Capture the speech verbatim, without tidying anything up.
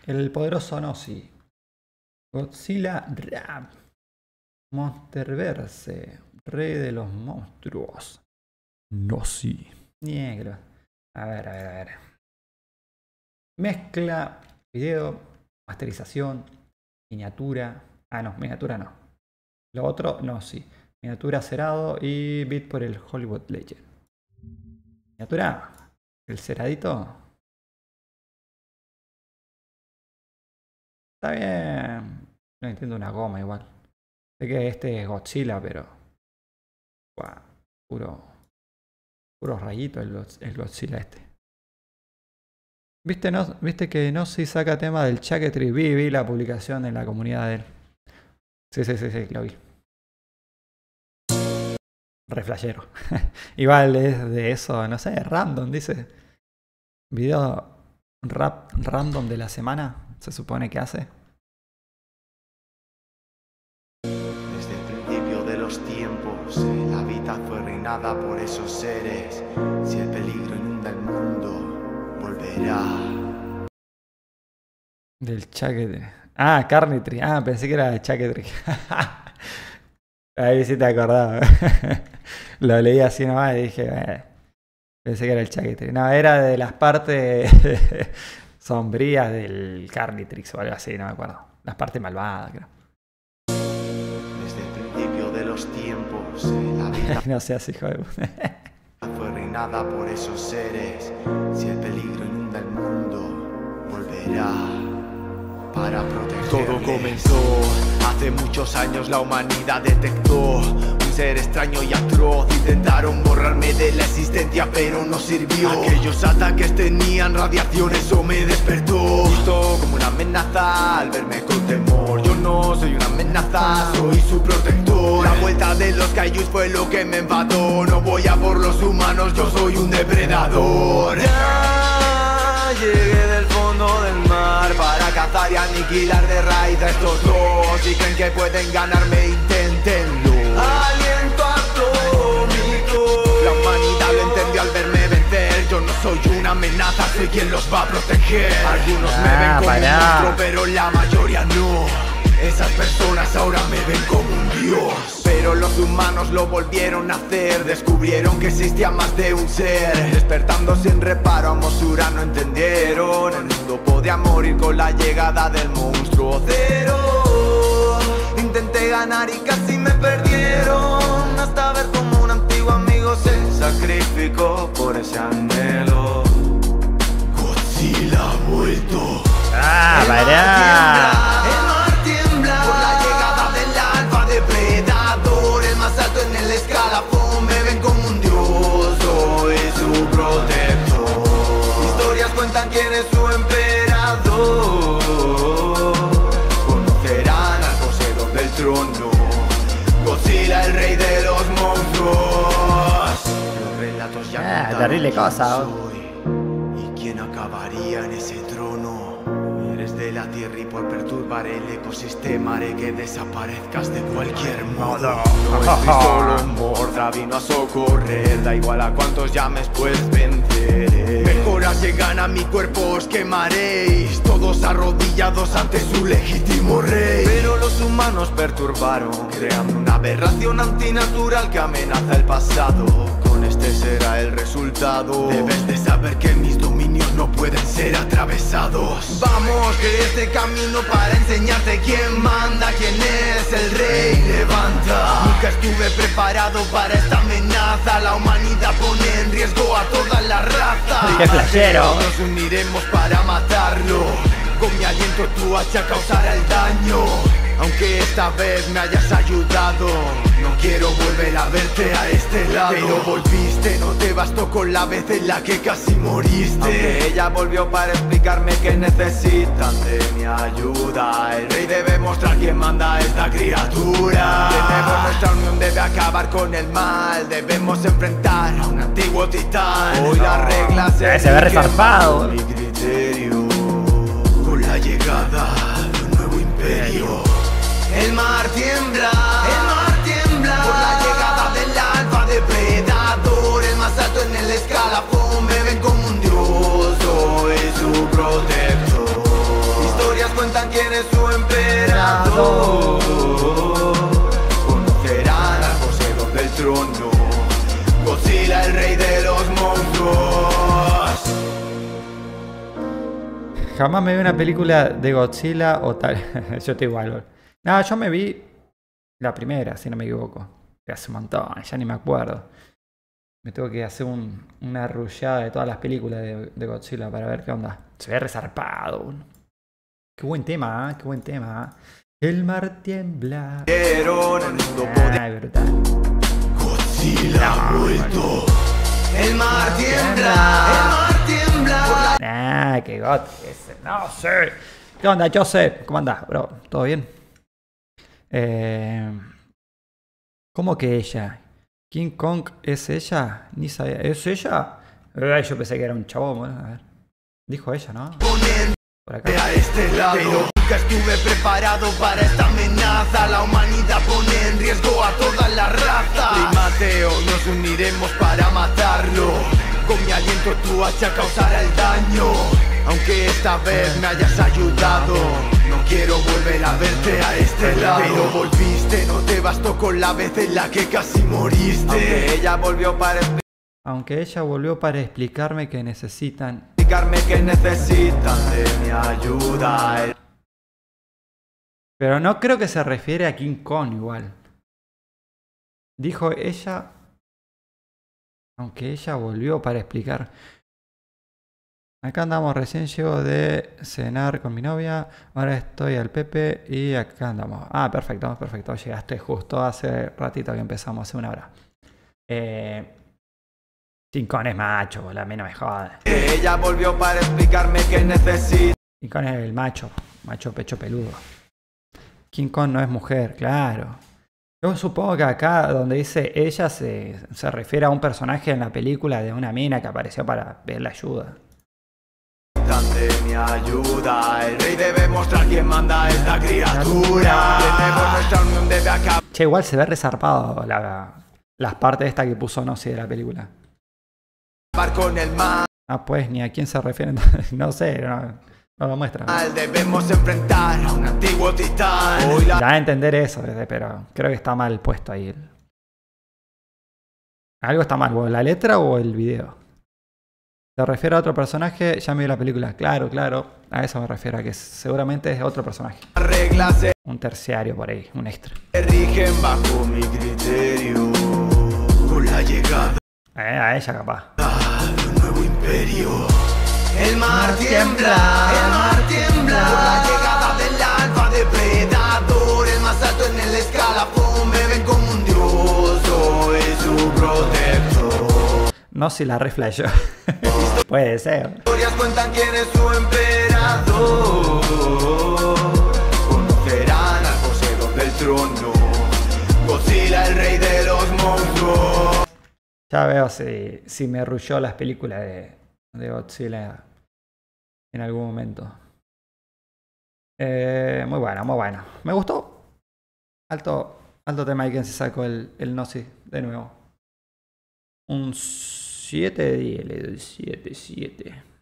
El poderoso Nossi. Godzilla Rap. Monsterverse. Rey de los monstruos. Nossi. Negro. A ver, a ver, a ver. Mezcla, video, masterización, miniatura. Ah, no, miniatura no. Lo otro, Nossi. Miniatura cerado y beat por el Hollywood Legend. Miniatura. El ceradito. Está bien. No entiendo una goma igual. Sé que este es Godzilla, pero... Wow, puro... Puro rayito el, el Godzilla este. ¿Viste, no, ¿Viste que Nossi saca tema del Chaquetry? Vi, vi la publicación en la comunidad de él. Sí, sí, sí, sí, lo vi. Re flashero. Igual es de eso, no sé, random, dice. Video rap random de la semana. Se supone que hace. Desde el principio de los tiempos, el hábitat fue reinada por esos seres. Si el peligro inunda el mundo, volverá. Del Chaquetry. Ah, Carnitry. Ah, pensé que era de Chaquetry. Ahí sí te acordaba. Lo leí así nomás y dije, eh, pensé que era el Chaquetry. No, era de las partes sombrías del Carnitrix o algo así, no me acuerdo. Las partes malvadas, creo. Desde el principio de los tiempos, el hábitat No seas hijo de... fue reinada por esos seres. Si el peligro inunda el mundo, volverá para proteger. Todo comenzó hace muchos años. La humanidad detectó un ser extraño y atroz. Intentaron borrarme de la existencia, pero no sirvió. Aquellos ataques tenían radiación, eso me despertó. Visto como una amenaza al verme con temor. Yo no soy una amenaza, soy su protector. La vuelta de los kaijus fue lo que me enfadó. No voy a por los humanos, yo soy un depredador. Ya llegué del fondo del mar para cazar y aniquilar de raíz a estos dos. Si creen que pueden ganarme, inténtenlo. Aliento atómico. La humanidad lo entendió al verme vencer. Yo no soy una amenaza, soy quien los va a proteger. Algunos Ah, me ven como pará. un monstruo, pero la mayoría no. Esas personas ahora me ven como un dios. Pero los humanos lo volvieron a hacer. Descubrieron que existía más de un ser. Despertando sin reparo a Mosura no entendieron. El mundo podía morir con la llegada del monstruo cero. Intenté ganar y casi me perdieron. Hasta ver como un antiguo amigo se sacrificó por ese anhelo. Godzilla ha vuelto. Ah, El mar pará. tiembla, el mar tiembla por la llegada del alfa depredador. El más alto en el escalafón, me ven como un dios, soy su protector. Historias cuentan quién es su emperador. Conocerán al poseedor del trono, Godzilla, el rey de los monstruos. Los relatos ya Ah, contaron terrible quién cosa, soy y quién acabaría en ese trono. Eres de la tierra y por perturbar el ecosistema haré que desaparezcas de cualquier modo. No estoy solo, Mordra vino a socorrer. Da igual a cuántos llames pues venceré. Mejoras llegan a mi cuerpo, os quemaréis. Todos arrodillados ante su legítimo rey. Pero los humanos perturbaron, creando una aberración antinatural que amenaza el pasado. Con este será el resultado. Debes de saber que mis dominios no pueden ser atravesados. Vamos, que este camino para enseñarte quién manda, quién es el rey. Levanta. Nunca estuve preparado para esta amenaza. La humanidad pone en riesgo a toda la raza. ¡Qué flashero! Nos uniremos para matarlo. Con mi aliento tu hacha causará el daño. Aunque esta vez me hayas ayudado, no quiero volver a verte a este lado. Pero volviste, no te bastó con la vez en la que casi moriste. Aunque ella volvió para explicarme que necesitan de mi ayuda. El rey debe mostrar quién manda a esta criatura. Tenemos nuestra unión, debe acabar con el mal. Debemos enfrentar a un antiguo titán. Hoy las reglas Se- se ve resarpado. mi criterio. Con la llegada de un nuevo imperio. El mar tiembla, el mar tiembla por la llegada del alfa depredador. El más alto en el escalafón, me ven como un dios, soy su protector. cuentan quién es su emperador. Conocerán al poseedor del trono, Godzilla, el rey de los monstruos. Jamás me vi una película de Godzilla o tal. Yo estoy igual. No, yo me vi la primera, si no me equivoco. Hace un montón, ya ni me acuerdo. Me tengo que hacer un, una arrullada de todas las películas de, de Godzilla para ver qué onda. Se ve resarpado. Qué buen tema, ¿eh? Qué buen tema. ¿Eh? El mar tiembla. Ah, brutal. Godzilla ha vuelto. El mar tiembla. El mar tiembla. Ah, qué god. Ese, no sé. ¿Qué onda, Joseph? ¿Cómo andás, bro? ¿Todo bien? Eh, ¿Cómo que ella? ¿King Kong es ella? Ni sabía. ¿Es ella? Eh, yo pensé que era un chabón. Bueno, a ver. Dijo ella, ¿no? Por acá. A este lado. Pero nunca estuve preparado para esta amenaza. La humanidad pone en riesgo a toda la raza. Primateo, nos uniremos para matarlo. Con mi aliento tu hacha causará el daño. Aunque esta vez me hayas ayudado, no quiero volver a verte a este lado. Pero volviste, no te bastó con la vez en la que casi moriste. Aunque ella volvió para Aunque ella volvió para explicarme que necesitan explicarme que necesitan de mi ayuda. Pero no creo que se refiere a King Kong igual. Dijo ella. Aunque ella volvió para explicar. Acá andamos, recién llego de cenar con mi novia. Ahora estoy al Pepe y acá andamos. Ah, perfecto, perfecto. Llegaste justo hace ratito que empezamos, hace una hora. Eh... King Kong es macho, la mí no me joda. Ella volvió para explicarme que necesita. King Kong es el macho, macho pecho peludo. King Kong no es mujer, claro. Yo supongo que acá donde dice ella se, se refiere a un personaje en la película de una mina que apareció para pedirle ayuda. De mi ayuda, el rey debe mostrar quién manda a esta criatura. Tenemos nuestra unión debe acabar. Che, igual se ve resarpado la, las partes esta que puso Nossi de la película. Con el mal. Ah, pues, ni a quién se refiere, no sé, no, no lo muestra. Debemos enfrentar a un antiguo titán. Hoy la... Da a entender eso, pero creo que está mal puesto ahí. Algo está mal, o la letra o el video. Se refiere a otro personaje, ya me vi la película. Claro, claro, a eso me refiero, a que seguramente es otro personaje. Reglas se un terciario por ahí, un extra. rigen bajo mi criterio. Con la llegada Eh, a ella capaz. de un nuevo imperio. El mar tiembla, el mar tiembla. Con la llegada del alfa depredador. El más alto en el escalafón. Me ven como un dios, soy su protector. No, si la reflejo. Puede ser. Historias cuentan quién es su emperador. Conocerán al poseedor del trono, Godzilla, el rey de los monstruos. Ya veo si, si me arrulló las películas de, de Godzilla en algún momento. Eh, muy bueno, muy bueno. Me gustó. Alto, alto tema y quien se sacó el, el Nossi de nuevo. Un siete de diez, le doy siete, siete.